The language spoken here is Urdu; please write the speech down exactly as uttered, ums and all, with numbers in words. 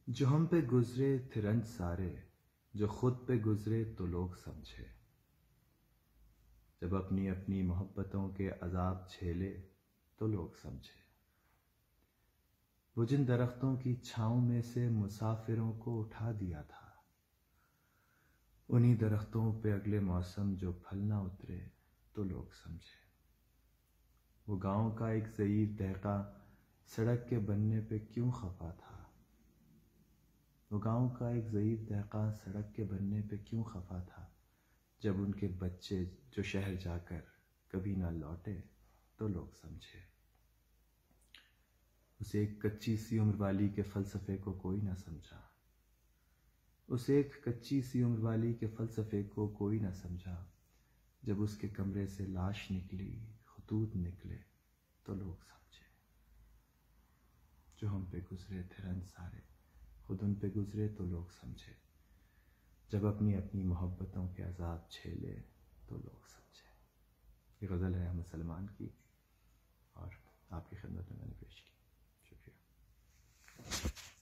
جو ہم پہ گزرے تھے رنج سارے، جو خود پہ گزرے تو لوگ سمجھے، جب اپنی اپنی محبتوں کے عذاب جھیلے تو لوگ سمجھے۔ وہ جن درختوں کی چھاؤں میں سے مسافروں کو اٹھا دیا تھا، انہی درختوں پہ اگلے موسم جو پھل نہ اترے تو لوگ سمجھے۔ وہ گاؤں کا ایک ضعیف دہقاں سڑک کے بننے پہ کیوں خفا تھا، وہ گاؤں کا ایک ضعیف دہقاں سڑک کے بننے پہ کیوں خفا تھا، جب ان کے بچے جو شہر جا کر کبھی نہ لوٹے تو لوگ سمجھے۔ اسے ایک کچی سی عمر والی کے فلسفے کو کوئی نہ سمجھا، اس ایک کچی سی عمر والی کے فلسفے کو کوئی نہ سمجھا، جب اس کے کمرے سے لاش نکلی، خطوط نکلے تو لوگ سمجھے۔ جو ہم پہ گزرے تھے رنج سارے، خود ان پہ گزرے تو لوگ سمجھے، جب اپنی اپنی محبتوں کے عذاب جھیلے تو لوگ سمجھے۔ یہ غزل ہے احمد سلمان کی۔